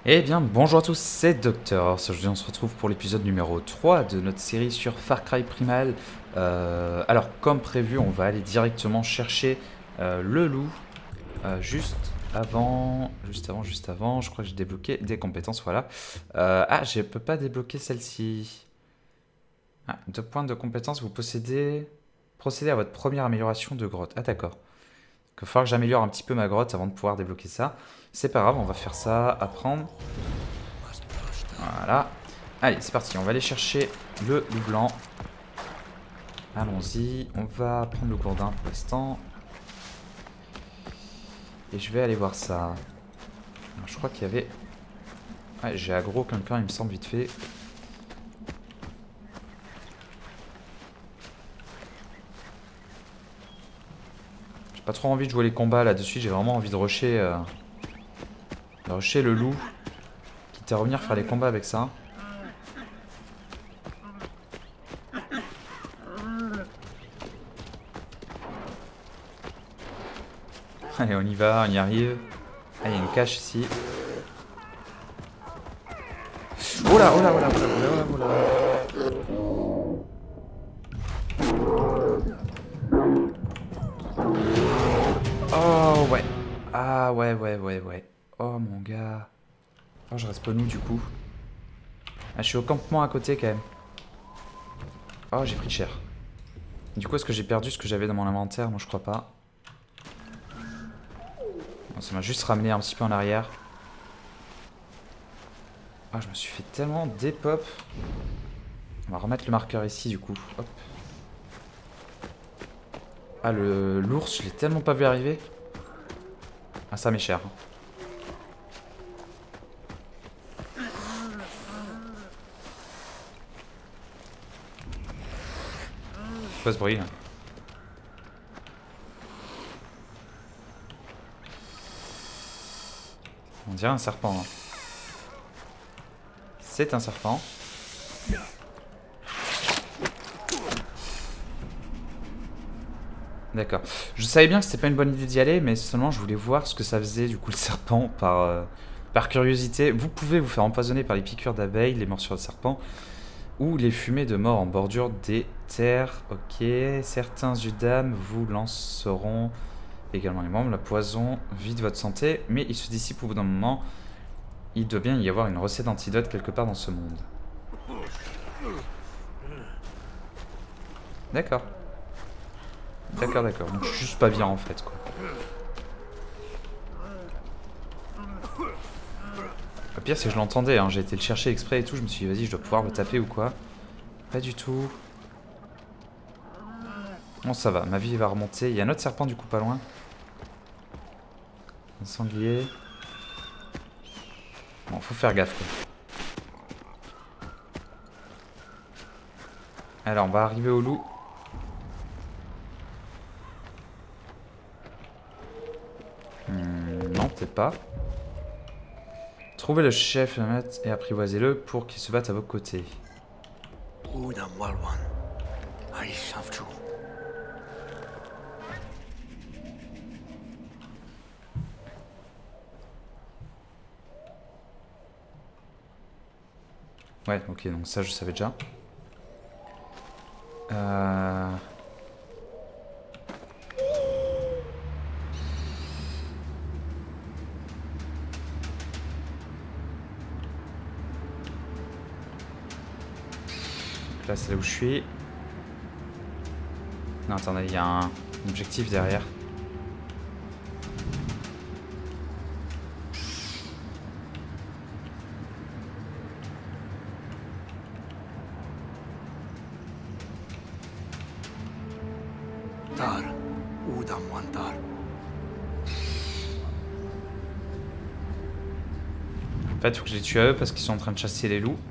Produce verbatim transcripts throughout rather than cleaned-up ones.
Eh bien, bonjour à tous, c'est Docteur. Aujourd'hui, on se retrouve pour l'épisode numéro trois de notre série sur Far Cry Primal. Euh, alors, comme prévu, on va aller directement chercher euh, le loup. Euh, juste avant, juste avant, juste avant, je crois que j'ai débloqué des compétences, voilà. Euh, ah, je peux pas débloquer celle-ci. Ah, deux points de compétences, vous possédez... Procédez à votre première amélioration de grotte. Ah, d'accord. Il va falloir que j'améliore un petit peu ma grotte avant de pouvoir débloquer ça. C'est pas grave, on va faire ça, apprendre. Voilà. Allez, c'est parti. On va aller chercher le loup blanc. Allons-y. On va prendre le gourdin pour l'instant. Et je vais aller voir ça. Alors, je crois qu'il y avait... Ouais, j'ai aggro quelqu'un, il me semble, vite fait. J'ai pas trop envie de jouer les combats là-dessus. J'ai vraiment envie de rusher... Euh... De rusher le loup. Quitte à revenir faire les combats avec ça. Allez, on y va, on y arrive. Ah, il y a une cache ici. Oh là, oh là, oh là, oh là, oh là, oh là. Oh ouais. Ah ouais, ouais, ouais, ouais. Oh mon gars. Oh, je reste pas nous du coup. Ah, je suis au campement à côté quand même. Oh, j'ai pris cher. Du coup, est-ce que j'ai perdu ce que j'avais dans mon inventaire? Moi, je crois pas. Bon, ça m'a juste ramené un petit peu en arrière. Ah, je me suis fait tellement dépop. On va remettre le marqueur ici du coup. Hop. Ah, le l'ours, je l'ai tellement pas vu arriver. Ah, ça m'est cher. C'est quoi ce bruit là? On dirait un serpent. Hein. C'est un serpent. D'accord. Je savais bien que c'était pas une bonne idée d'y aller, mais seulement je voulais voir ce que ça faisait du coup le serpent par, euh, par curiosité. Vous pouvez vous faire empoisonner par les piqûres d'abeilles, les morsures de serpent, ou les fumées de mort en bordure des terres. Ok. Certains udam vous lanceront également les membres. La poison vide votre santé, mais il se dissipe au bout d'un moment. Il doit bien y avoir une recette d'antidote quelque part dans ce monde. D'accord. D'accord, d'accord. Donc je suis juste pas bien en fait, quoi. Le pire, c'est que je l'entendais, hein. J'ai été le chercher exprès et tout. Je me suis dit, vas-y, je dois pouvoir le taper ou quoi. Pas du tout. Bon, ça va. Ma vie va remonter. Il y a un autre serpent, du coup, pas loin. Un sanglier. Bon, faut faire gaffe, quoi. Alors, on va arriver au loup. Hmm, non, peut-être pas. Trouvez le chef et apprivoisez-le pour qu'il se batte à vos côtés. Ouais, ok, donc ça je savais déjà. Euh... Donc là c'est là où je suis. Non, attendez, il y a un objectif derrière. En fait, il faut que je les tue à eux parce qu'ils sont en train de chasser les loups.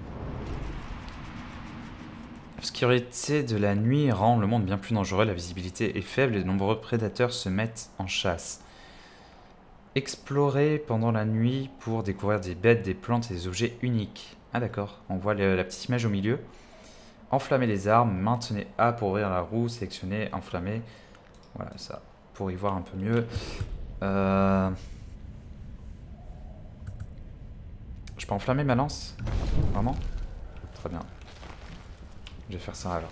L'obscurité de la nuit rend le monde bien plus dangereux, la visibilité est faible et de nombreux prédateurs se mettent en chasse. Explorer pendant la nuit pour découvrir des bêtes, des plantes et des objets uniques. Ah d'accord, on voit le, la petite image au milieu. Enflammer les armes, maintenez A pour ouvrir la roue, sélectionnez, enflammer. Voilà ça, pour y voir un peu mieux. Euh... peux enflammer ma lance? Vraiment? Très bien. Je vais faire ça alors.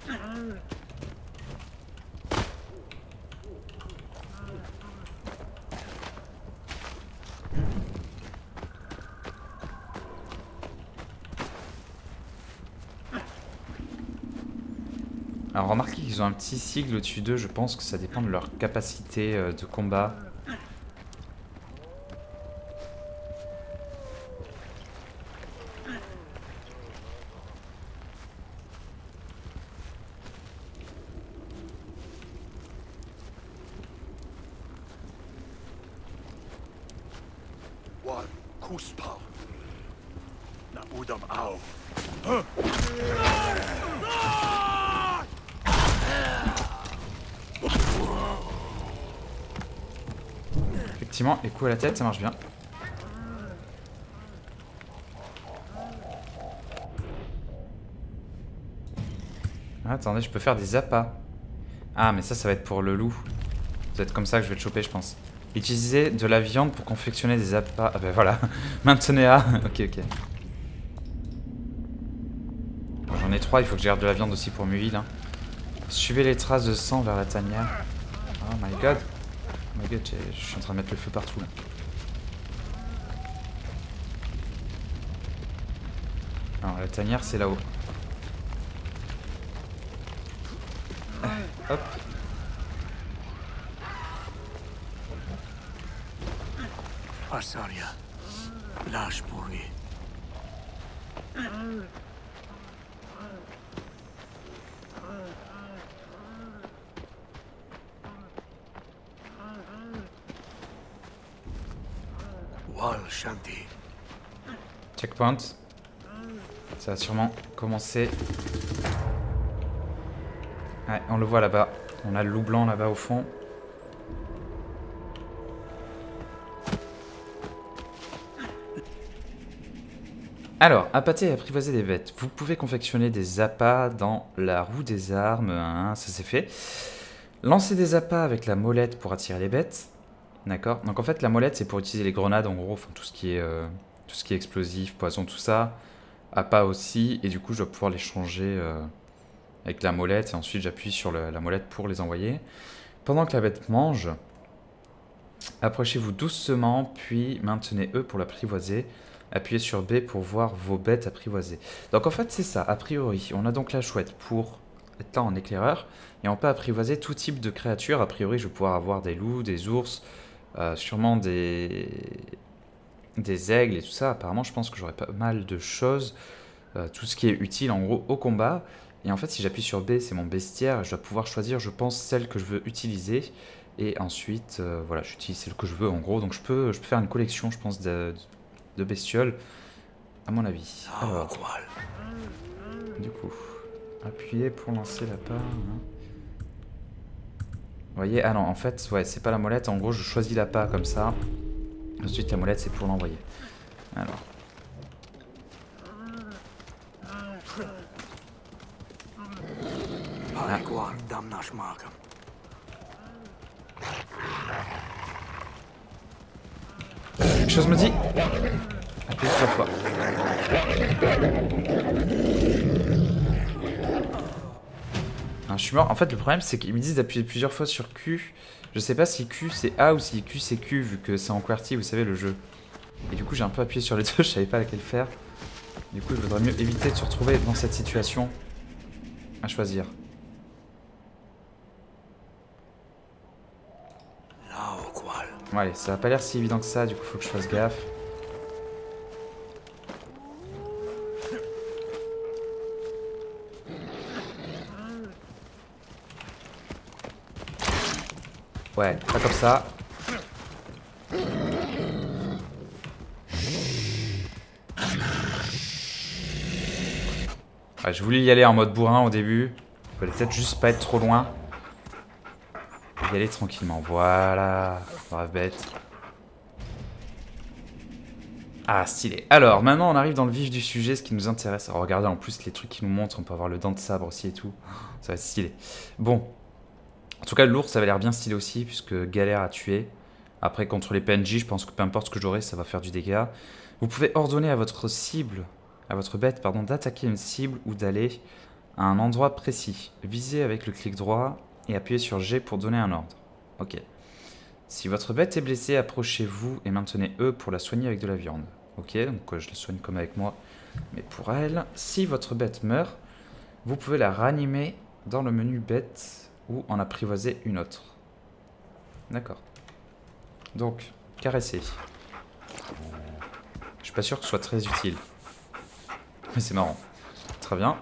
Alors remarquez qu'ils ont un petit sigle au-dessus d'eux, je pense que ça dépend de leur capacité euh, de combat. Effectivement, les coups à la tête, ça marche bien. Ah, attendez, je peux faire des appâts. Ah, mais ça, ça va être pour le loup. Ça va être comme ça que je vais le choper, je pense. Utiliser de la viande pour confectionner des appâts. Ah ben voilà. Maintenez A. Ok, ok. Bon, j'en ai trois, il faut que je garde de la viande aussi pour Muil. Hein. Suivez les traces de sang vers la tanière. Oh my god. Oh my god, je suis en train de mettre le feu partout là. Alors la tanière c'est là-haut. Hop. Arsaria, lâche pour lui. Wal Shanti. Checkpoint. Ça va sûrement commencer. Ouais, on le voit là-bas. On a le loup blanc là-bas au fond. Alors, appâter et apprivoiser des bêtes. Vous pouvez confectionner des appâts dans la roue des armes. Hein, ça c'est fait. Lancer des appâts avec la molette pour attirer les bêtes. D'accord. Donc en fait, la molette c'est pour utiliser les grenades en gros. Enfin, tout ce qui est, euh, tout ce qui est explosif, poison, tout ça. Appâts aussi. Et du coup, je dois pouvoir les changer euh, avec la molette. Et ensuite, j'appuie sur le, la molette pour les envoyer. Pendant que la bête mange, approchez-vous doucement, puis maintenez E pour l'apprivoiser. Appuyez sur B pour voir vos bêtes apprivoisées. Donc en fait c'est ça, a priori. On a donc la chouette pour être là en éclaireur. Et on peut apprivoiser tout type de créatures. A priori je vais pouvoir avoir des loups, des ours, euh, sûrement des... des aigles et tout ça. Apparemment je pense que j'aurai pas mal de choses. Euh, tout ce qui est utile en gros au combat. Et en fait si j'appuie sur B c'est mon bestiaire. Je dois pouvoir choisir je pense celle que je veux utiliser. Et ensuite euh, voilà j'utilise celle que je veux en gros. Donc je peux, je peux faire une collection je pense de... de de bestioles, à mon avis. Alors, du coup, appuyez pour lancer la part. Hein. Vous voyez, ah non, en fait, ouais, c'est pas la molette. En gros, je choisis la part comme ça. Ensuite, la molette, c'est pour l'envoyer. Alors. Ah. Quelque chose me dit. Appuyez trois fois. Non, je suis mort. En fait, le problème, c'est qu'ils me disent d'appuyer plusieurs fois sur Q. Je sais pas si Q c'est A ou si Q c'est Q, vu que c'est en QWERTY, vous savez, le jeu. Et du coup, j'ai un peu appuyé sur les deux, je savais pas laquelle faire. Du coup, il vaudrait mieux éviter de se retrouver dans cette situation à choisir. Bon, allez, ça a pas l'air si évident que ça, du coup, faut que je fasse gaffe. Ouais, pas comme ça. Ouais, je voulais y aller en mode bourrin au début. Il fallait peut-être juste pas être trop loin. Y aller tranquillement. Voilà. Brave bête. Ah, stylé. Alors, maintenant, on arrive dans le vif du sujet, ce qui nous intéresse. Alors, regardez en plus les trucs qui nous montrent. On peut avoir le dent de sabre aussi et tout. Ça va être stylé. Bon. En tout cas, l'ours, ça va l'air bien stylé aussi, puisque galère à tuer. Après, contre les P N J, je pense que peu importe ce que j'aurai, ça va faire du dégât. Vous pouvez ordonner à votre cible, à votre bête, pardon, d'attaquer une cible ou d'aller à un endroit précis. Visez avec le clic droit et appuyez sur G pour donner un ordre. Ok. Si votre bête est blessée, approchez-vous et maintenez E pour la soigner avec de la viande. Ok, donc je la soigne comme avec moi, mais pour elle. Si votre bête meurt, vous pouvez la ranimer dans le menu bête ou en apprivoiser une autre. D'accord. Donc, caresser. Je suis pas sûr que ce soit très utile. Mais c'est marrant. Très bien.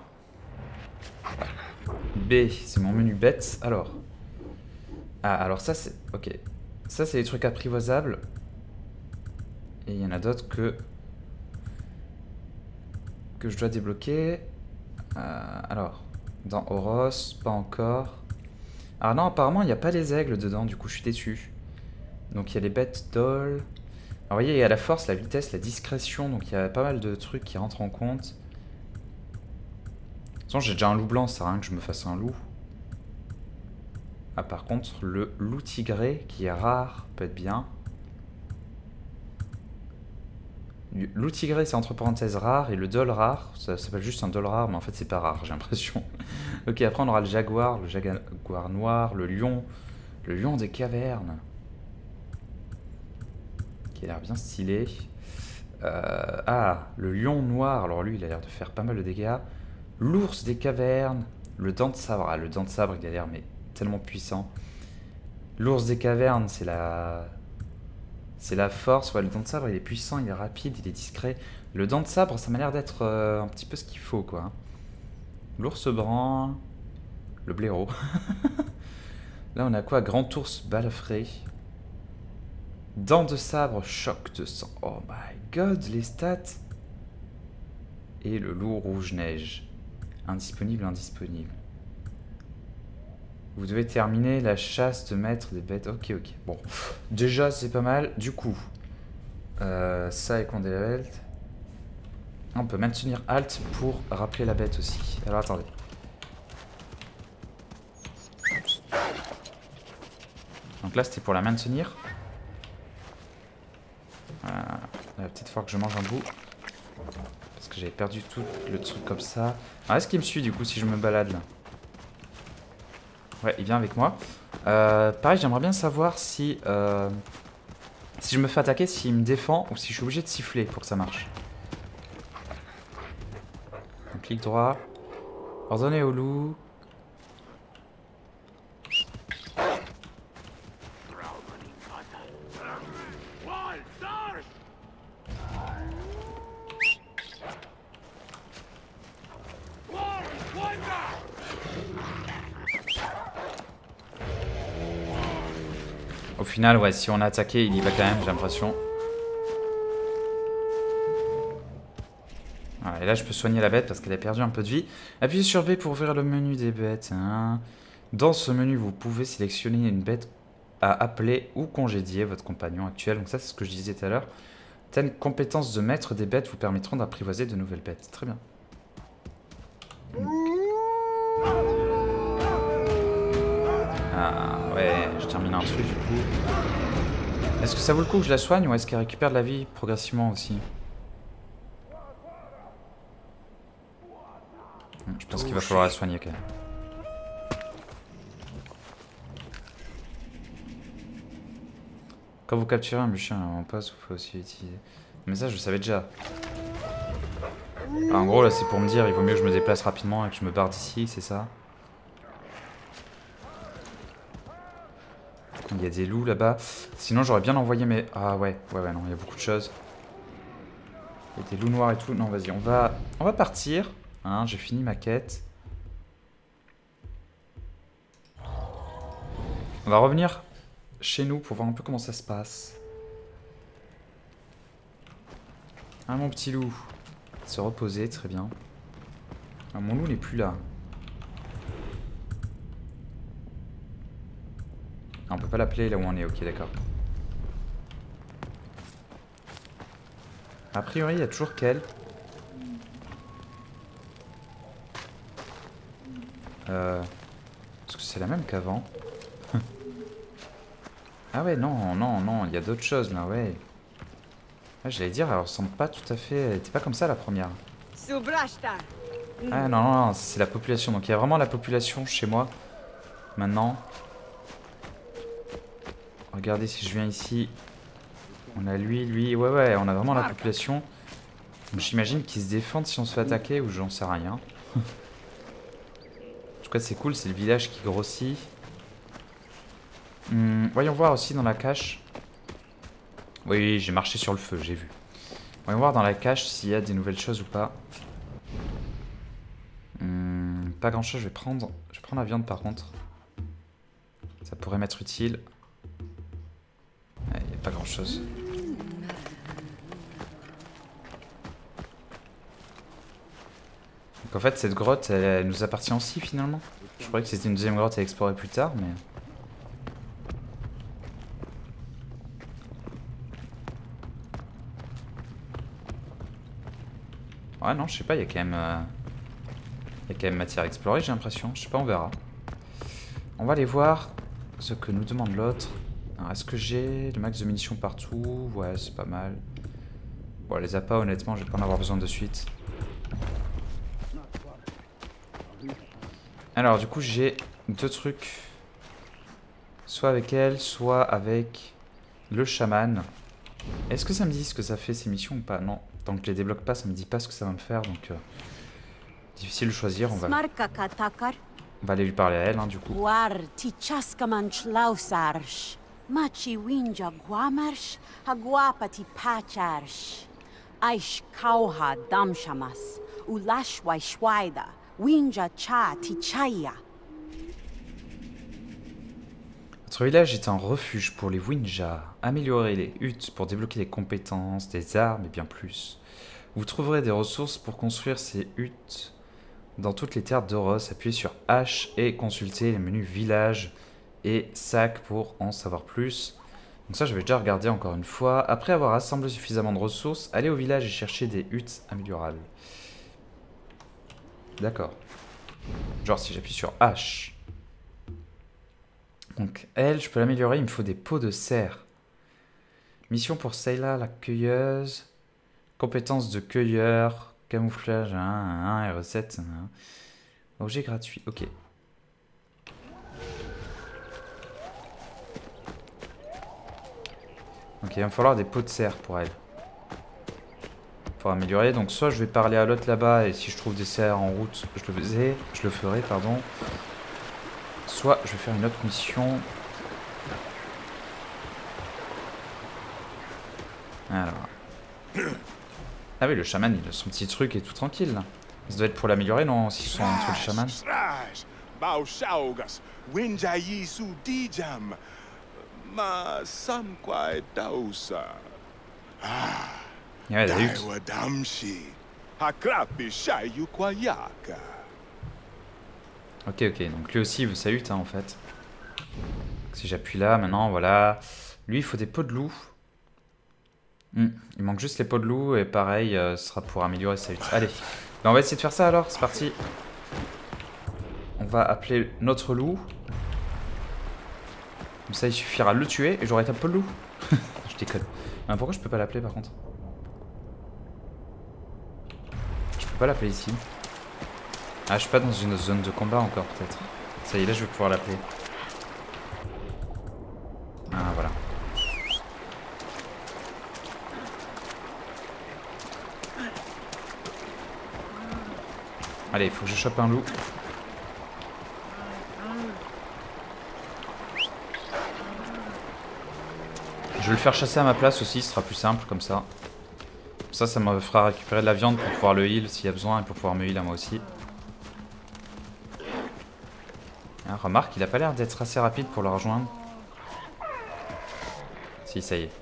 B, c'est mon menu bête. Alors. Ah, alors ça c'est... Ok. Ça c'est des trucs apprivoisables. Et il y en a d'autres que... Que je dois débloquer. Euh, alors. Dans Oros, pas encore. Ah non, apparemment il n'y a pas les aigles dedans, du coup je suis déçu. Donc il y a les bêtes dolls. Alors vous voyez, il y a la force, la vitesse, la discrétion. Donc il y a pas mal de trucs qui rentrent en compte. De toute façon, j'ai déjà un loup blanc, ça sert à rien que je me fasse un loup. Ah, par contre, le loup tigré, qui est rare, peut être bien. Loup tigré, c'est entre parenthèses rare, et le doll rare, ça s'appelle juste un doll rare, mais en fait, c'est pas rare, j'ai l'impression. Ok, après, on aura le jaguar, le jaguar noir, le lion, le lion des cavernes. Qui a l'air bien stylé. Euh, ah, le lion noir, alors lui, il a l'air de faire pas mal de dégâts. L'ours des cavernes, le dent de sabre, ah, le dent de sabre, il a l'air, mais... tellement puissant. L'ours des cavernes, c'est la... C'est la force. Ouais, le dent de sabre, il est puissant, il est rapide, il est discret. Le dent de sabre, ça m'a l'air d'être euh, un petit peu ce qu'il faut, quoi. L'ours brun... Le blaireau. Là, on a quoi? Grand ours balafré. Dent de sabre, choc de sang. Oh my god, les stats. Et le loup rouge-neige. Indisponible, indisponible. Vous devez terminer la chasse de maître des bêtes. Ok, ok. Bon, déjà, c'est pas mal. Du coup, euh, ça et qu'on level. On peut maintenir Alt pour rappeler la bête aussi. Alors, attendez. Donc là, c'était pour la maintenir. Voilà. Il va peut-être falloir que je mange un bout. Parce que j'avais perdu tout le truc comme ça. Alors, est-ce qu'il me suit, du coup, si je me balade, là? Ouais, il vient avec moi. Euh, pareil, j'aimerais bien savoir si... Euh, si je me fais attaquer, s'il me défend ou si je suis obligé de siffler pour que ça marche. Donc, clic droit. Ordonner au loup. Au final, ouais, si on a attaqué, il y va quand même, j'ai l'impression. Voilà, et là, je peux soigner la bête parce qu'elle a perdu un peu de vie. Appuyez sur B pour ouvrir le menu des bêtes. Hein. Dans ce menu, vous pouvez sélectionner une bête à appeler ou congédier votre compagnon actuel. Donc ça, c'est ce que je disais tout à l'heure. Certaines compétences de maître des bêtes vous permettront d'apprivoiser de nouvelles bêtes. Très bien. Ah ouais, je termine un truc du coup. Est-ce que ça vaut le coup que je la soigne ou est-ce qu'elle récupère de la vie progressivement aussi? Je pense qu'il va falloir la soigner quand même. Quand vous capturez un bûcher en poste, vous pouvez aussi l'utiliser. Mais ça, je le savais déjà. Ah, en gros, là, c'est pour me dire, il vaut mieux que je me déplace rapidement et que je me barre d'ici, c'est ça? Il y a des loups là-bas. Sinon, j'aurais bien envoyé mes... Ah ouais, ouais, ouais, non, il y a beaucoup de choses. Il y a des loups noirs et tout. Non, vas-y, on va... On va partir. Hein, j'ai fini ma quête. On va revenir chez nous pour voir un peu comment ça se passe. Ah, mon petit loup. Se reposer, très bien. Ah, mon loup n'est plus là. Ah, on peut pas l'appeler là où on est, ok, d'accord. A priori, il y a toujours qu'elle. Euh... Est-ce que c'est la même qu'avant? Ah ouais, non, non, non, il y a d'autres choses là, ouais. Ouais, j'allais dire, elle ressemble pas tout à fait... Elle était pas comme ça la première. Subrashta. Ah non, non, non, c'est la population. Donc il y a vraiment la population chez moi. Maintenant. Regardez si je viens ici. On a lui, lui. Ouais, ouais, on a vraiment la population. J'imagine qu'ils se défendent si on se fait attaquer ou j'en sais rien. En tout cas, c'est cool, c'est le village qui grossit. Hum, voyons voir aussi dans la cache. Oui, oui, j'ai marché sur le feu, j'ai vu. Voyons voir dans la cache s'il y a des nouvelles choses ou pas. Hum, pas grand chose, je vais prendre. Je vais prendre la viande par contre. Ça pourrait m'être utile. Il n'y a pas grand chose. Donc en fait cette grotte elle, elle nous appartient aussi finalement. Je croyais que c'était une deuxième grotte à explorer plus tard mais... Ouais non je sais pas, il y a quand même... Euh... Il y a quand même matière à explorer j'ai l'impression. Je sais pas, on verra. On va aller voir ce que nous demande l'autre. Est-ce que j'ai le max de munitions partout? Ouais c'est pas mal. Bon les appâts honnêtement je vais pas en avoir besoin de suite. Alors du coup j'ai deux trucs. Soit avec elle, soit avec le chaman. Est-ce que ça me dit ce que ça fait ces missions ou pas? Non, tant que je les débloque pas ça me dit pas ce que ça va me faire donc... Euh, difficile de choisir, on va... On va aller lui parler à elle hein, du coup. Machi winja guamarsh, haguapati pacharsh. Aish kauha damshamas, ulashwai shwaida, winja cha tichaya. Votre village est un refuge pour les Winja. Améliorez les huttes pour débloquer des compétences, des armes et bien plus. Vous trouverez des ressources pour construire ces huttes dans toutes les terres d'Oros. Appuyez sur H et consultez les menus village et sac pour en savoir plus. Donc ça, je vais déjà regarder encore une fois. Après avoir assemblé suffisamment de ressources, allez au village et chercher des huttes améliorables. D'accord. Genre si j'appuie sur H. Donc elle, je peux l'améliorer, il me faut des pots de serre. Mission pour Sayla, la cueilleuse. Compétences de cueilleur. Camouflage, un, et recette. Objet gratuit, ok. Ok, il va me falloir des pots de serre pour elle. Pour améliorer. Donc soit je vais parler à l'autre là-bas et si je trouve des serres en route, je le faisais, je le ferai, pardon. Soit je vais faire une autre mission. Alors. Ah oui, le chaman, il a son petit truc et tout tranquille là. Ça doit être pour l'améliorer, non? S'ils sont entre le chaman. Ouais, la hutte. Ok, ok, donc lui aussi il veut sa hutte hein, en fait. Si j'appuie là, maintenant, voilà. Lui, il faut des pots de loup. Hmm. Il manque juste les pots de loup et pareil, euh, ce sera pour améliorer sa hutte. Allez, ben, on va essayer de faire ça alors, c'est parti. On va appeler notre loup. Comme ça, il suffira de le tuer et j'aurai un pot de loup. Je déconne. Ah, pourquoi je peux pas l'appeler par contre? Je peux pas l'appeler ici. Ah, je suis pas dans une zone de combat encore peut-être. Ça y est, là je vais pouvoir l'appeler. Ah, voilà. Allez, il faut que je chope un loup. Je vais le faire chasser à ma place aussi, ce sera plus simple comme ça. Comme ça, ça me fera récupérer de la viande pour pouvoir le heal s'il y a besoin et pour pouvoir me heal à moi aussi. Ah, remarque, il a pas l'air d'être assez rapide pour le rejoindre. Si, ça y est.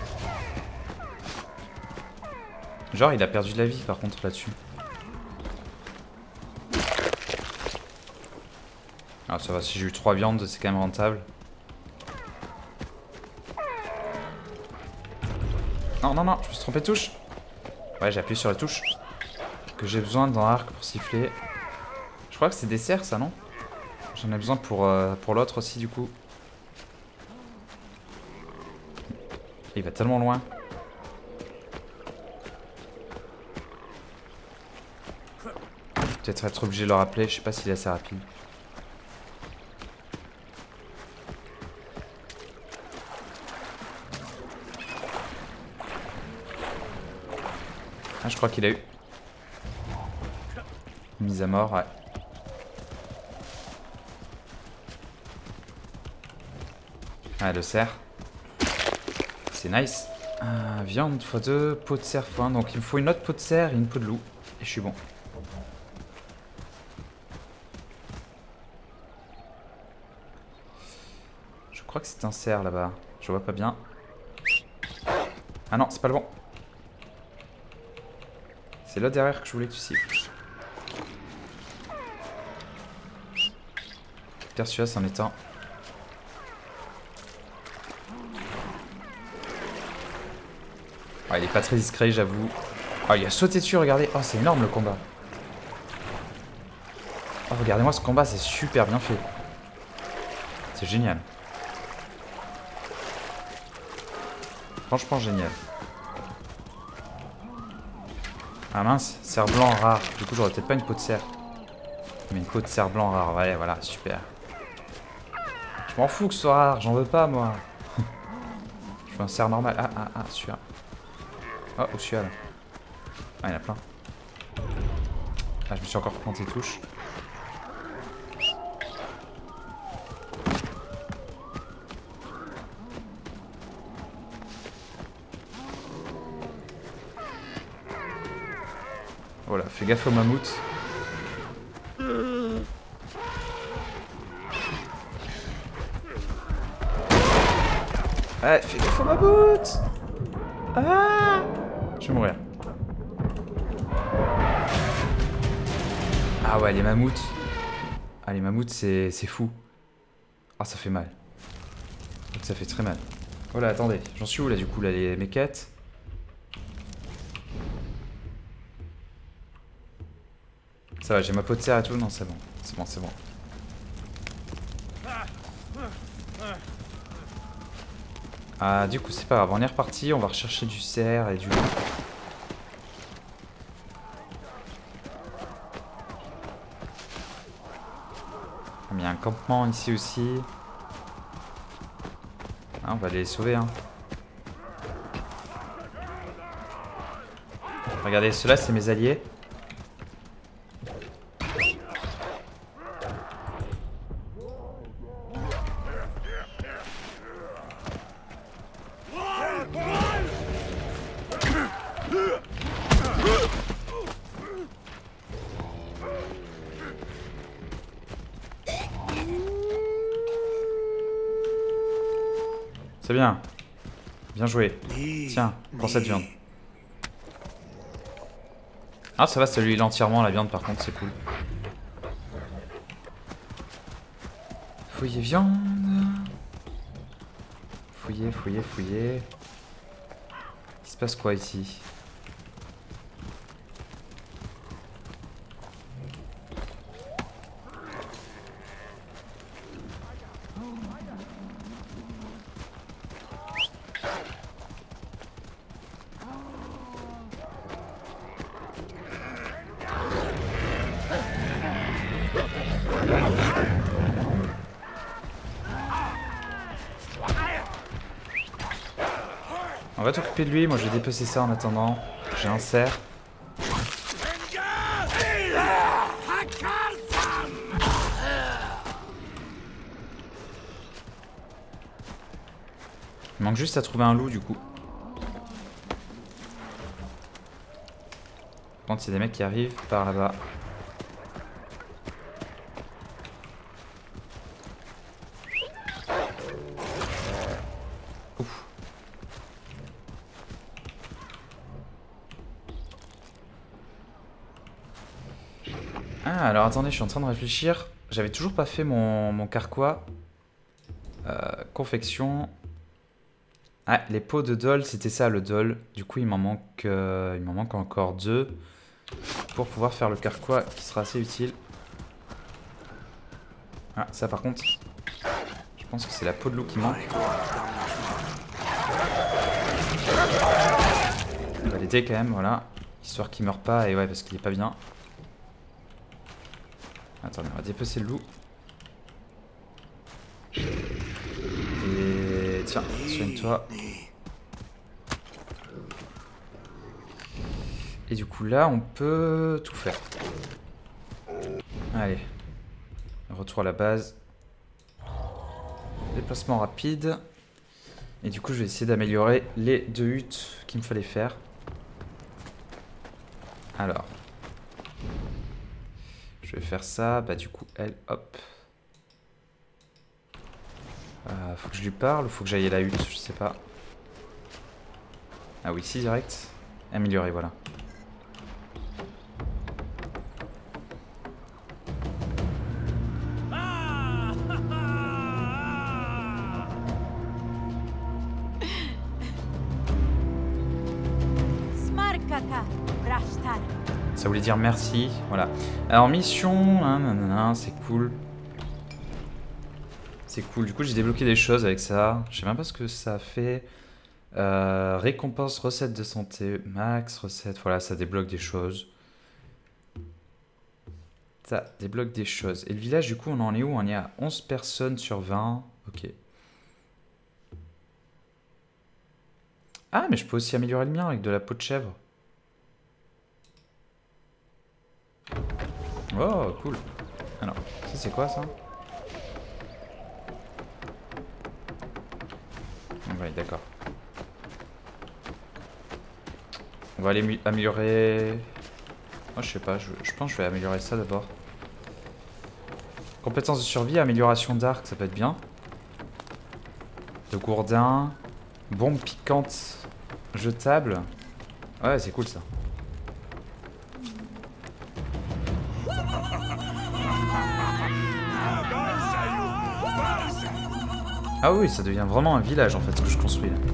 Genre, il a perdu de la vie par contre là-dessus. Ah, ça va, si j'ai eu trois viandes, c'est quand même rentable. Non, non, non, je me suis trompé de touche. Ouais, j'ai appuyé sur la touche. Que j'ai besoin d'un arc pour siffler. Je crois que c'est des cerfs, ça, non? J'en ai besoin pour, euh, pour l'autre aussi, du coup. Il va tellement loin. Peut-être être obligé de le rappeler, je sais pas s'il est assez rapide. Ah, je crois qu'il a eu mise à mort, ouais. Ah, le cerf. C'est nice. Ah, viande fois deux, peau de cerf fois un. Donc il me faut une autre peau de cerf et une peau de loup. Et je suis bon. Je crois que c'est un cerf là-bas. Je vois pas bien. Ah non, c'est pas le bon. C'est là derrière que je voulais que tu cibles. Persuas en étant. Ah, il est pas très discret, j'avoue. Oh, il a sauté dessus, regardez. Oh, c'est énorme le combat. Oh, regardez-moi ce combat, c'est super bien fait. C'est génial. Franchement génial. Ah mince, cerf blanc rare. Du coup, j'aurais peut-être pas une peau de cerf. Mais une peau de cerf blanc rare. Ouais, voilà, super. Je m'en fous que ce soit rare, j'en veux pas moi. Je veux un cerf normal. Ah, ah, ah, celui-là. Oh, où celui-là là. Ah, il y en a plein. Ah, je me suis encore planté touche. Voilà, fais gaffe au mammouth. Ouais, fais gaffe au mammouth. Ah, je vais mourir. Ah ouais, les mammouths. Ah, les mammouths, c'est fou. Ah, ça fait mal. Ça fait très mal. Oh là, attendez. J'en suis où là, du coup, là, les mes quêtes? Ça va, j'ai ma peau de cerf et tout. Non, c'est bon. C'est bon, c'est bon. Ah, du coup, c'est pas grave. On est reparti. On va rechercher du cerf et du loup. Il y a un campement ici aussi. Ah, on va aller les sauver, hein. Regardez, ceux-là, c'est mes alliés. C'est bien. Bien joué. Tiens, prends cette viande. Ah, ça va, ça lui il entièrement la viande, par contre, c'est cool. Fouiller viande. Fouiller, fouiller, fouiller. Il se passe quoi ici? On va t'occuper de lui, moi je vais dépecer ça en attendant. J'ai un cerf. Il manque juste à trouver un loup du coup. Par contre, il y a des mecs qui arrivent par là-bas. Ouf. Ah, alors attendez, je suis en train de réfléchir. J'avais toujours pas fait mon, mon carquois. Euh, confection. Ah, les pots de dol, c'était ça le dol. Du coup, il m'en manque, euh, il m'en manque encore deux pour pouvoir faire le carquois qui sera assez utile. Ah, ça par contre, je pense que c'est la peau de loup qui manque. On va l'aider quand même, voilà. Histoire qu'il meure pas, et ouais, parce qu'il est pas bien. Attendez, on va dépecer le loup. Et tiens, soigne-toi. Et du coup là, on peut tout faire. Allez. Retour à la base. Déplacement rapide. Et du coup, je vais essayer d'améliorer les deux huttes qu'il me fallait faire. Alors. Je vais faire ça. Bah du coup, elle, hop. Euh, faut que je lui parle ou faut que j'aille à la hutte, je sais pas. Ah oui, si, direct. Améliorer, voilà. Ça voulait dire merci, voilà. Alors mission, c'est cool. C'est cool, du coup j'ai débloqué des choses avec ça. Je sais même pas ce que ça fait. Euh, récompense, recette de santé, max, recette, voilà, ça débloque des choses. Ça débloque des choses. Et le village, du coup, on en est où? On est à onze personnes sur vingt. Ok. Ah, mais je peux aussi améliorer le mien avec de la peau de chèvre. Oh, cool. Alors, ça c'est quoi ça? Oui, d'accord. On va aller améliorer... Oh, je sais pas, je, je pense que je vais améliorer ça d'abord. Compétence de survie, amélioration d'arc, ça peut être bien. De gourdin. Bombe piquante jetable. Ouais, c'est cool ça. Ah oui, ça devient vraiment un village en fait ce que je construis là.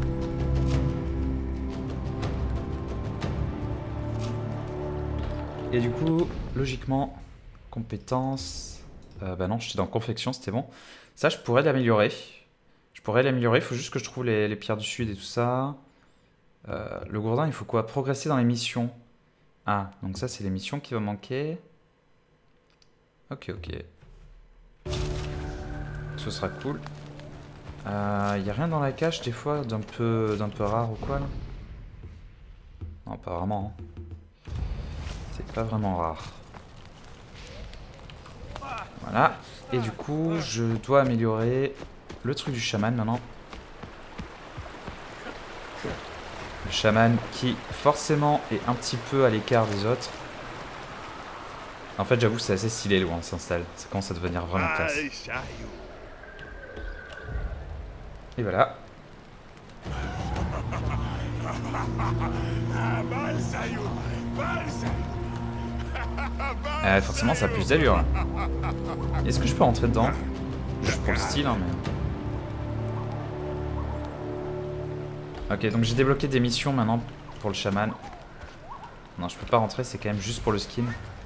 Et du coup, logiquement, compétences... Euh, bah non, j'étais dans confection, c'était bon. Ça, je pourrais l'améliorer. Je pourrais l'améliorer, il faut juste que je trouve les, les pierres du sud et tout ça. Euh, le gourdin, il faut quoi? Progresser dans les missions. Ah, donc ça, c'est les missions qui vont manquer. Ok, ok. Ce sera cool. Il euh, n'y a rien dans la cache des fois d'un peu, d'un peu rare ou quoi là? Non, pas vraiment. Hein. C'est pas vraiment rare. Voilà. Et du coup, je dois améliorer le truc du chaman maintenant. Le chaman qui forcément est un petit peu à l'écart des autres. En fait, j'avoue que c'est assez stylé là où on s'installe. Ça commence à devenir vraiment classe. Et voilà. Euh, forcément, ça a plus d'allure. Est-ce que je peux rentrer dedans? Juste pour le style, hein, mais... Ok, donc j'ai débloqué des missions maintenant pour le chaman. Non, je peux pas rentrer, c'est quand même juste pour le skin.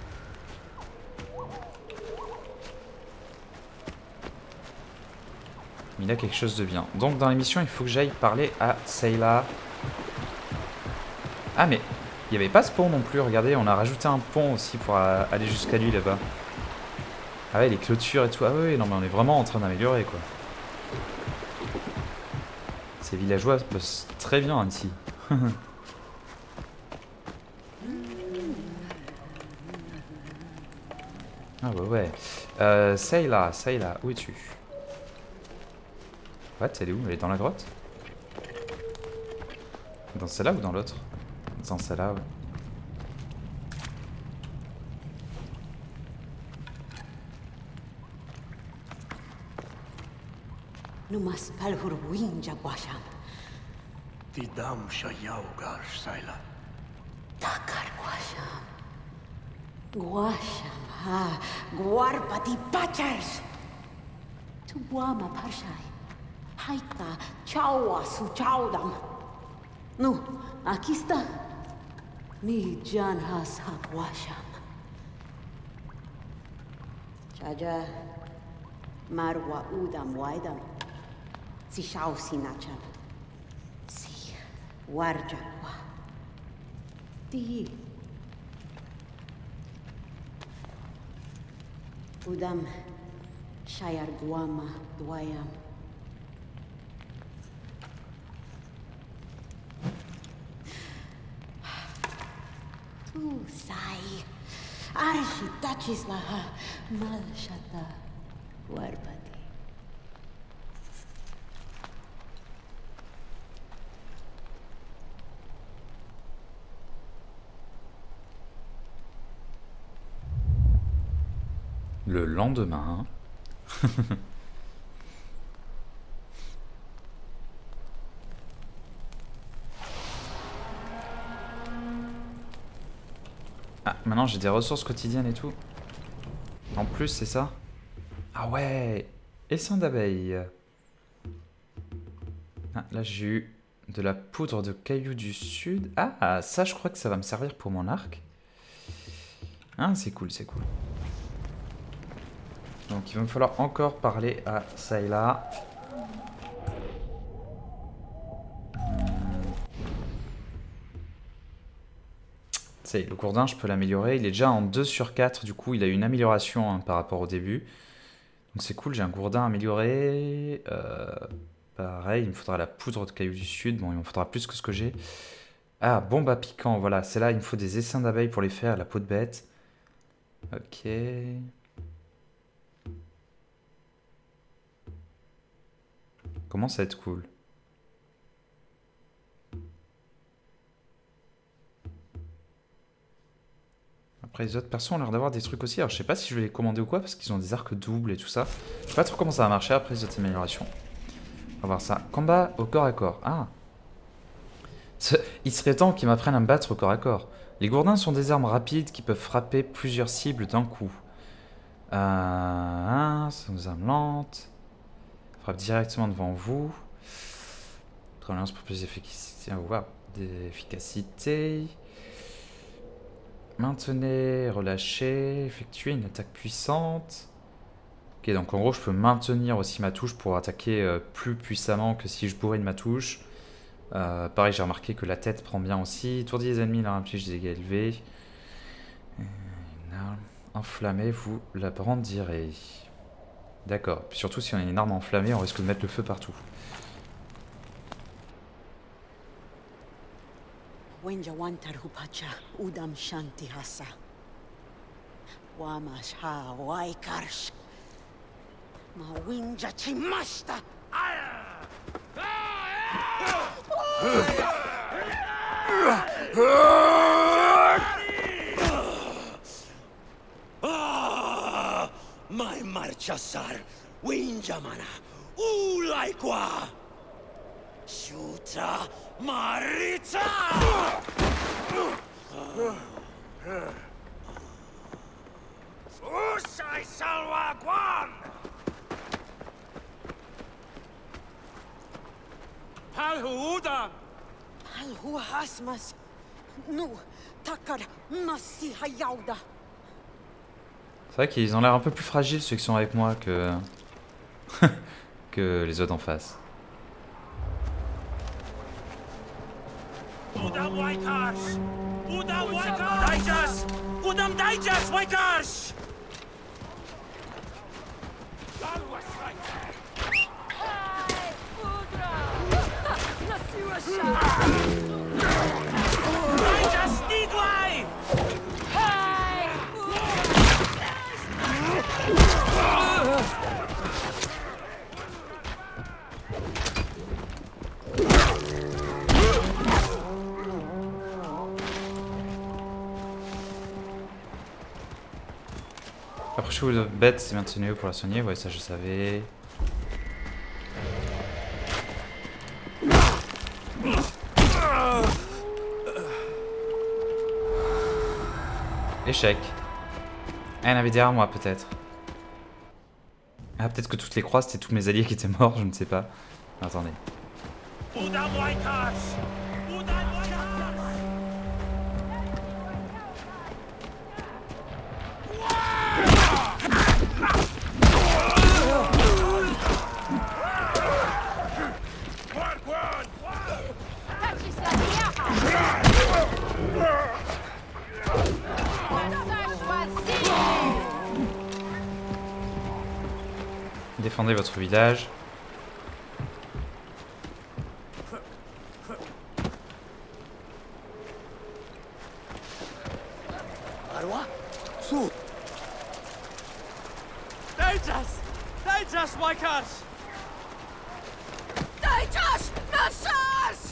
Mais il a quelque chose de bien. Donc dans l'émission, il faut que j'aille parler à Sayla. Ah mais il n'y avait pas ce pont non plus, regardez, on a rajouté un pont aussi pour aller jusqu'à lui là-bas. Ah ouais, les clôtures et tout. Ah oui, non mais on est vraiment en train d'améliorer quoi. Ces villageois bossent très bien ici. Ah ouais ouais. Euh, Sayla, Sayla, où es-tu? What, elle est où? Elle est dans la grotte? Dans celle-là ou dans l'autre? Dans celle-là, ouais. Numas palhurwinja guasham. Tidam shayaugar Sayla. Takar guasham. Guasham ha guarpati pachars. Tubuama parshai. Haita chawa su chaudam. Nu, aqui está. Mi jan has hakwasham. Chaja marwa udam waidam. Si shau sinacham. Si warjakwa. Ti. Udam Shayar Guama Dwayam. Tu sai. Arhi Tachislaha Malshata Warbati. Le lendemain. Ah, maintenant j'ai des ressources quotidiennes et tout. En plus, c'est ça? Ah ouais! Essaim d'abeilles. Ah, là j'ai eu de la poudre de cailloux du sud. Ah, ça je crois que ça va me servir pour mon arc. Ah, c'est cool, c'est cool. Donc il va me falloir encore parler à Sayla. C'est le gourdin, je peux l'améliorer. Il est déjà en deux sur quatre, du coup il a une amélioration hein, par rapport au début. Donc c'est cool, j'ai un gourdin amélioré. Euh, pareil, il me faudra la poudre de cailloux du sud. Bon, il me faudra plus que ce que j'ai. Ah, bombe à piquant, voilà. C'est là, il me faut des essaims d'abeilles pour les faire, la peau de bête. Ok. Comment ça va être cool. Après les autres persos ont l'air d'avoir des trucs aussi. Alors je sais pas si je vais les commander ou quoi parce qu'ils ont des arcs doubles et tout ça. Je sais pas trop comment ça va marcher après les autres améliorations. On va voir ça. Combat au corps à corps. Ah. Il serait temps qu'ils m'apprennent à me battre au corps à corps. Les gourdins sont des armes rapides qui peuvent frapper plusieurs cibles d'un coup. Euh, ce sont des armes lentes. Frappe directement devant vous. Relance pour plus d'efficacité. Oh, wow. D'efficacité. Maintenez, relâchez, effectuer une attaque puissante. Ok, donc en gros, je peux maintenir aussi ma touche pour attaquer euh, plus puissamment que si je bourrais de ma touche. Euh, pareil, j'ai remarqué que la tête prend bien aussi. Étourdis les ennemis, là, implique des dégâts élevés. Une arme enflammée, vous la brandirez. D'accord. Surtout si on a une arme enflammée, on risque de mettre le feu partout. Wenja Wantarhupacha Udam Shanti Hasa. Wamasha Waikarsh. Ma Winja Chimasta. My Marchasar, Winjamana, Ulaikwa, Shuta Marita! Usai Salwa Guan! Palhu Udam! Palhu Hasmas. Nu Takar Masi Hayauda. C'est vrai qu'ils ont l'air un peu plus fragiles ceux qui sont avec moi que que les autres en face. Udam Waikars! Udam Waikars! Daijas! Udam Daijas Waikars! Daijas Stigwai! Approchez-vous de bête, c'est maintenu pour la soigner. Ouais, ça je savais. Échec. Ah, il y en avait derrière moi peut-être. Ah, peut-être que toutes les croix c'était tous mes alliés qui étaient morts, je ne sais pas. Attendez. Udam Waikars! Udam Waikars! Défendez votre village. Daijas! Daijas, Wykars! Daijas! Nassas!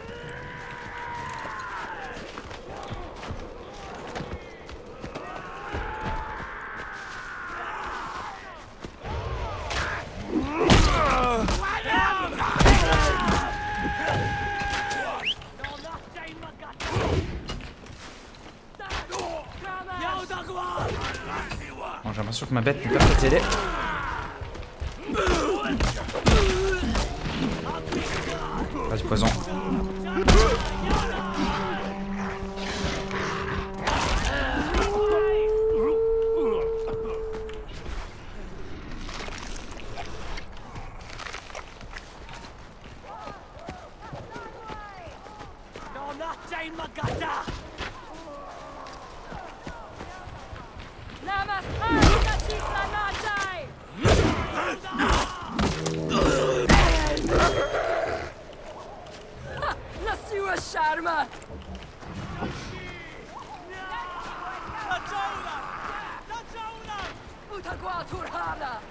Bon, j'ai l'impression que ma bête ne peut pas t'aider. Pas du poison. Sharma! Utagwa Turhana!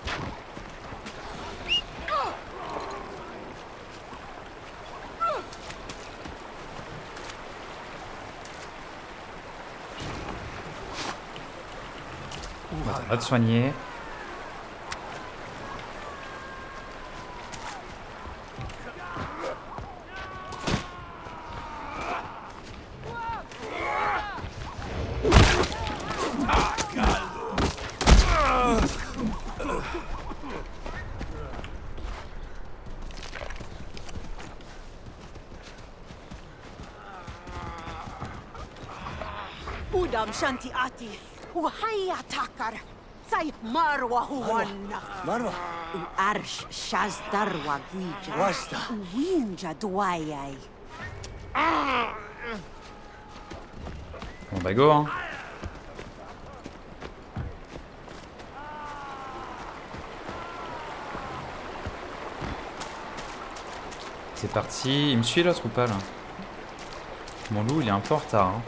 On va te soigner. Udam Shanti Ati, Uhaya Takar, Sai Marwa Huwana. Marwa? Arsh Shazdarwa Gwija. Wasta. Winja Dwayai. Bon bah go hein. C'est parti. Il me suit l'autre ou pas là? Mon loup il est un peu en retard hein.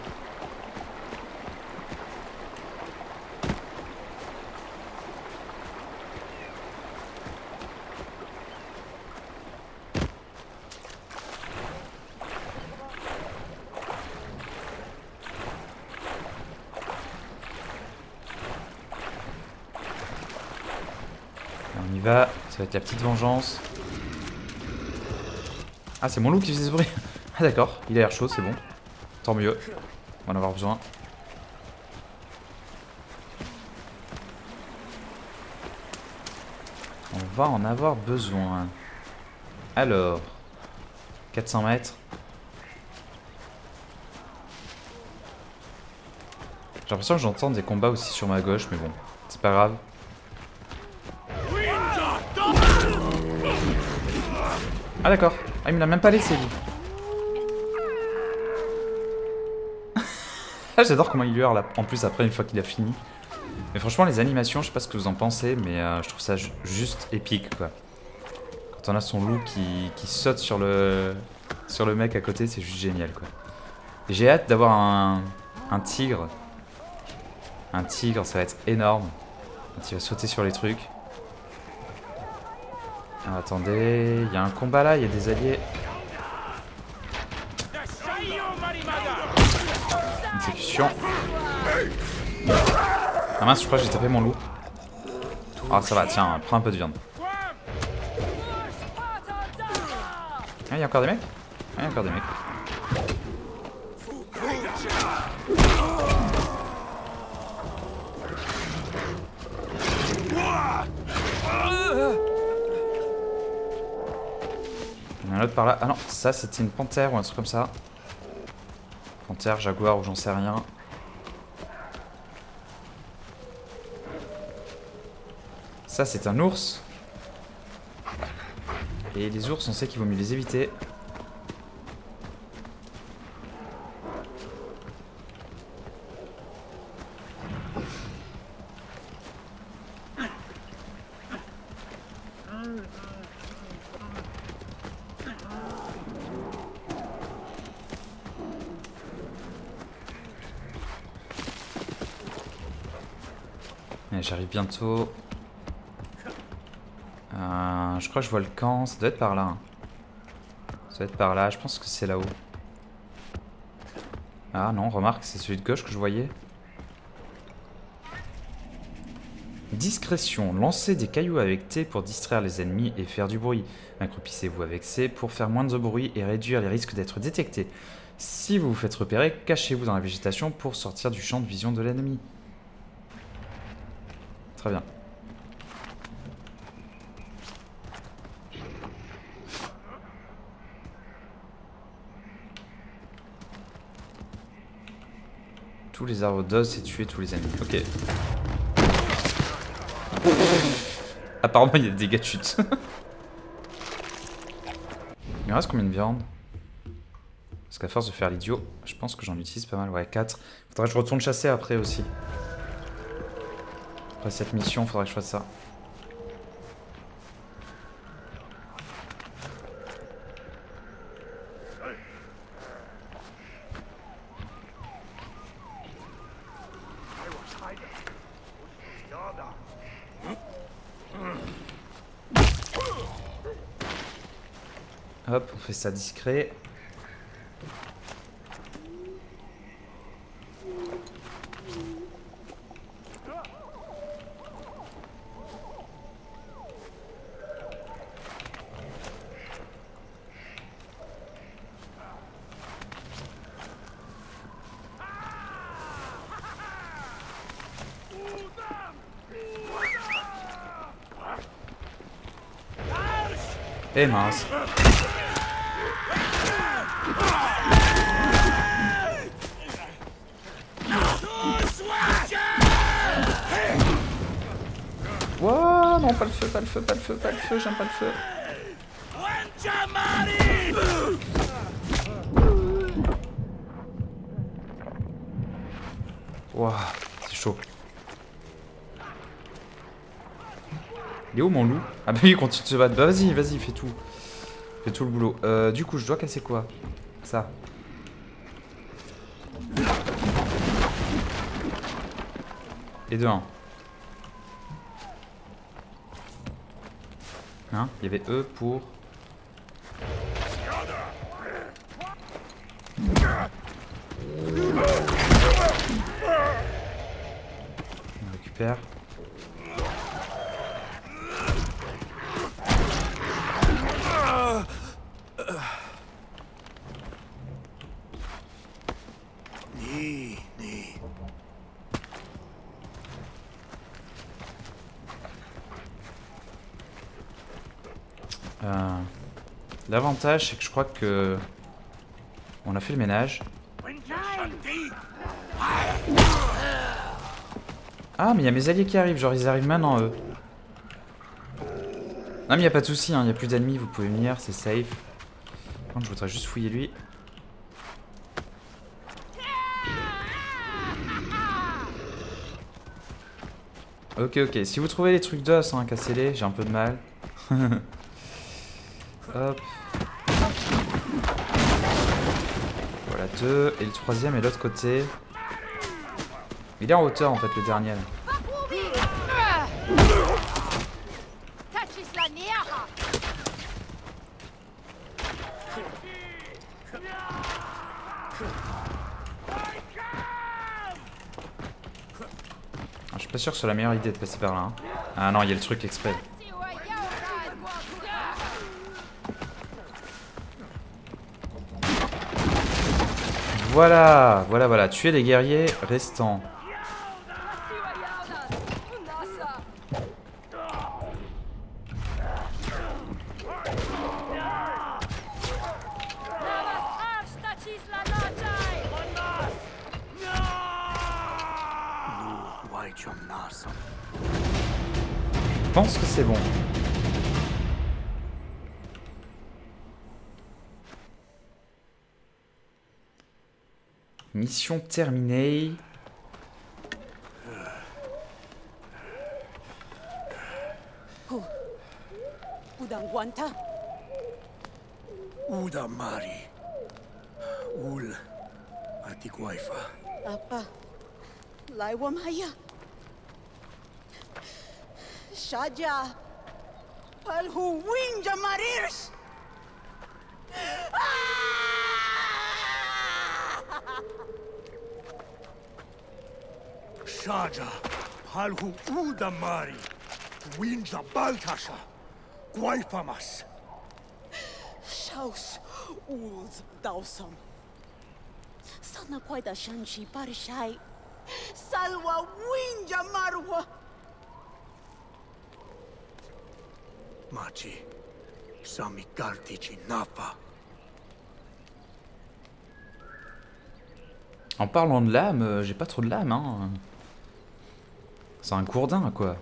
On y va, ça va être la petite vengeance. Ah, c'est mon loup qui faisait ce bruit. Ah d'accord, il a l'air chaud, c'est bon. Tant mieux, on va en avoir besoin. On va en avoir besoin. Alors, quatre cents mètres. J'ai l'impression que j'entends des combats aussi sur ma gauche, mais bon, c'est pas grave. Ah d'accord, ah, il me l'a même pas laissé lui. Ah, j'adore comment il hurle en plus après une fois qu'il a fini. Mais franchement les animations, je sais pas ce que vous en pensez, mais euh, je trouve ça ju juste épique quoi. Quand on a son loup qui, qui saute sur le, sur le mec à côté, c'est juste génial quoi. Et j'ai hâte d'avoir un, un tigre. Un tigre, ça va être énorme. Quand il va sauter sur les trucs. Alors, attendez, il y a un combat là, il y a des alliés. Exécution. Ah mince, je crois que j'ai tapé mon loup. Ah ça va, tiens, prends un peu de viande. Ah, il y a encore des mecs? Ah, il y a encore des mecs. Il y en a un autre par là. Ah non, ça c'était une panthère ou un truc comme ça. Panthère, jaguar ou j'en sais rien. Ça c'est un ours. Et les ours, on sait qu'il vaut mieux les éviter. J'arrive bientôt. Euh, je crois que je vois le camp. Ça doit être par là. Hein. Ça doit être par là. Je pense que c'est là-haut. Ah non, remarque, c'est celui de gauche que je voyais. Discrétion. Lancez des cailloux avec T pour distraire les ennemis et faire du bruit. Accroupissez-vous avec C pour faire moins de bruit et réduire les risques d'être détecté. Si vous vous faites repérer, cachez-vous dans la végétation pour sortir du champ de vision de l'ennemi. Très bien. Tous les arbres d'os et tuer tous les ennemis. Ok. Apparemment il y a des dégâts de chute. Il me reste combien de viande? Parce qu'à force de faire l'idiot, je pense que j'en utilise pas mal. Ouais, quatre. Faudrait que je retourne chasser après aussi. Après cette mission, faudrait que je fasse ça. Hop, on fait ça discret. Eh mince. Wow, non, pas le feu, pas le feu, pas le feu, pas le feu, j'aime pas le feu. Wow, c'est chaud. Il est où mon loup? Ah bah oui, il continue de se battre. Bah vas-y, vas-y, fais tout. Fais tout le boulot. Euh, du coup, je dois casser quoi? Ça. Et de un. Hein? Il y avait E pour... On récupère. Euh, L'avantage, c'est que je crois que on a fait le ménage. Ah, mais il y a mes alliés qui arrivent, genre ils arrivent maintenant eux. Non, mais il n'y a pas de souci, il n'y a plus d'ennemis, vous pouvez venir, c'est safe. Par contre, je voudrais juste fouiller lui. Ok, ok, si vous trouvez les trucs d'os, hein, cassez-les, j'ai un peu de mal. Hop. Voilà deux. Et le troisième est de l'autre côté. Il est en hauteur en fait le dernier. Là. Je suis pas sûr que ce soit la meilleure idée de passer par là. Hein. Ah non, il y a le truc exprès. Voilà, voilà, voilà. Tuer les guerriers restants. Je pense que c'est bon. Mission terminée. Udangwanta. Udamari. Ul Atiguaifa. Apa. Laiwamaya. Shaja. Palhu Winja Marirs. Shaja. Halhu Udamari. Winja Baltasha. Guaifamas. Shaus Uls Dawsam. Sana Quaida Shanshi Parishai. Salwa Winja Marwa. Machi. Sami Kartici Napa. En parlant de l'âme, euh, j'ai pas trop de l'âme, hein. C'est un gourdin, quoi.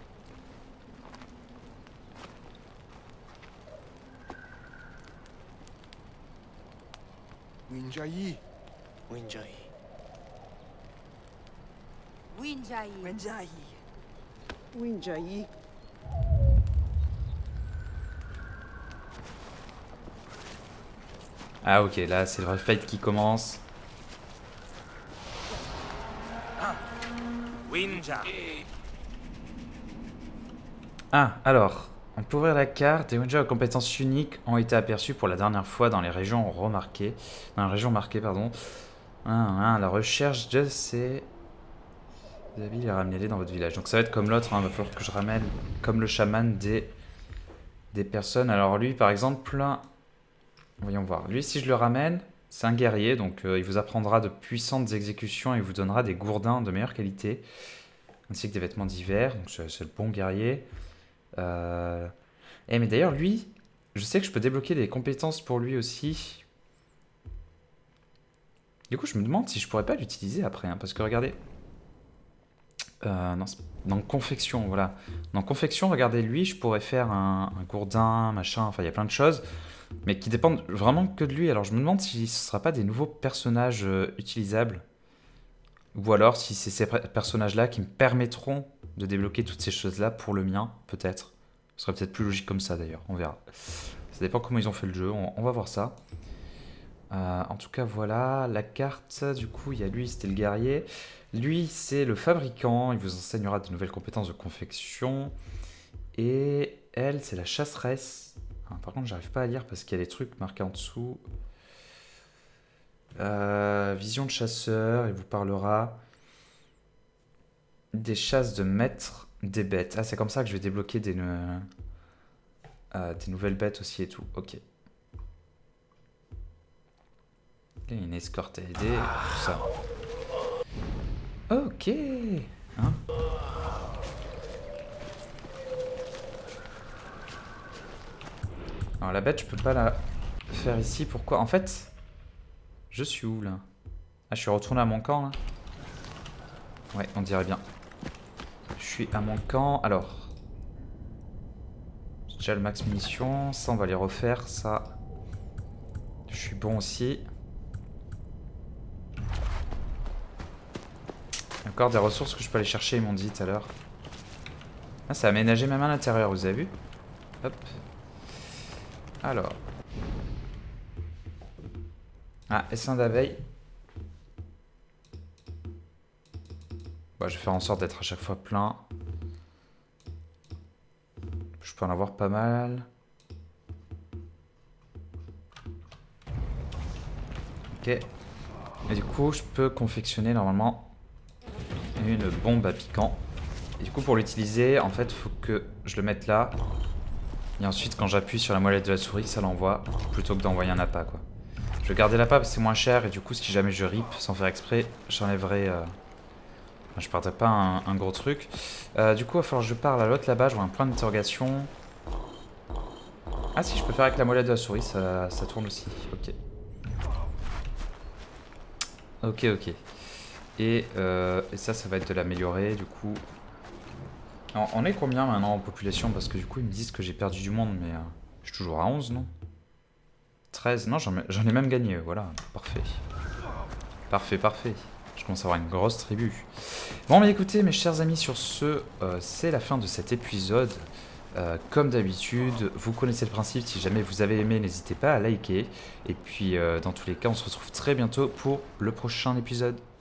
Winjai. Winjai. Winjai. Winjai. Winjai. Ah ok, là c'est le vrai fight qui commence. Winja. Ah, alors, on peut ouvrir la carte. Des Winja aux compétences uniques ont été aperçus pour la dernière fois dans les régions remarquées. Dans les régions marquées, pardon. Ah, ah, la recherche de ces habits et ramenez-les dans votre village. Donc ça va être comme l'autre, hein. Il va falloir que je ramène, comme le chaman, des, des personnes. Alors lui, par exemple, voyons voir. Lui, si je le ramène, c'est un guerrier. Donc euh, il vous apprendra de puissantes exécutions et vous donnera des gourdins de meilleure qualité. Ainsi que des vêtements d'hiver. Donc c'est le bon guerrier. Euh... Eh, mais d'ailleurs, lui, je sais que je peux débloquer des compétences pour lui aussi. Du coup, je me demande si je pourrais pas l'utiliser après, hein, parce que regardez. Euh, non, dans confection, voilà. Dans confection, regardez, lui, je pourrais faire un, un gourdin, machin, enfin, il y a plein de choses, mais qui dépendent vraiment que de lui. Alors, je me demande si ce ne sera pas des nouveaux personnages euh, utilisables, ou alors si c'est ces personnages-là qui me permettront de débloquer toutes ces choses-là pour le mien, peut-être. Ce serait peut-être plus logique comme ça, d'ailleurs, on verra. Ça dépend comment ils ont fait le jeu, on, on va voir ça. Euh, en tout cas, voilà, la carte, du coup, il y a lui, c'était le guerrier. Lui, c'est le fabricant, il vous enseignera de nouvelles compétences de confection. Et elle, c'est la chasseresse. Ah, par contre, j'arrive pas à lire parce qu'il y a des trucs marqués en dessous. Euh, vision de chasseur, il vous parlera des chasses de maître des bêtes. Ah, c'est comme ça que je vais débloquer des, euh, des nouvelles bêtes aussi et tout. Ok. Il y a une escorte à aider, tout ça. Ok. Hein? Alors la bête, je peux pas la faire ici. Pourquoi? En fait, je suis où là? Ah, je suis retourné à mon camp là. Ouais, on dirait bien. Je suis à mon camp. Alors, j'ai déjà le max munitions. Ça, on va les refaire. Ça, je suis bon aussi. Encore des ressources que je peux aller chercher, ils m'ont dit tout à l'heure. Ah, ça a aménagé même à l'intérieur, vous avez vu? Hop. Alors. Ah, essaim d'abeille. Bon, je vais faire en sorte d'être à chaque fois plein. Je peux en avoir pas mal. Ok. Et du coup, je peux confectionner normalement une bombe à piquant. Et du coup, pour l'utiliser, en fait, il faut que je le mette là. Et ensuite, quand j'appuie sur la molette de la souris, ça l'envoie. Plutôt que d'envoyer un appât, quoi. Je vais garder l'appât parce que c'est moins cher. Et du coup, si jamais je rip sans faire exprès, j'enlèverai... Euh... Enfin, je perdrai pas un, un gros truc. Euh, du coup, il va falloir que je parle à l'autre là-bas. Je vois un point d'interrogation. Ah si, je peux faire avec la molette de la souris. Ça, ça tourne aussi. Ok. Ok, ok. Et, euh, et ça, ça va être de l'améliorer, du coup. Alors, on est combien maintenant en population? Parce que du coup, ils me disent que j'ai perdu du monde, mais euh, je suis toujours à onze, non? treize, non, j'en ai même gagné, voilà, parfait. Parfait, parfait. Je commence à avoir une grosse tribu. Bon, mais écoutez, mes chers amis, sur ce, euh, c'est la fin de cet épisode. Euh, comme d'habitude, vous connaissez le principe, si jamais vous avez aimé, n'hésitez pas à liker. Et puis, euh, dans tous les cas, on se retrouve très bientôt pour le prochain épisode.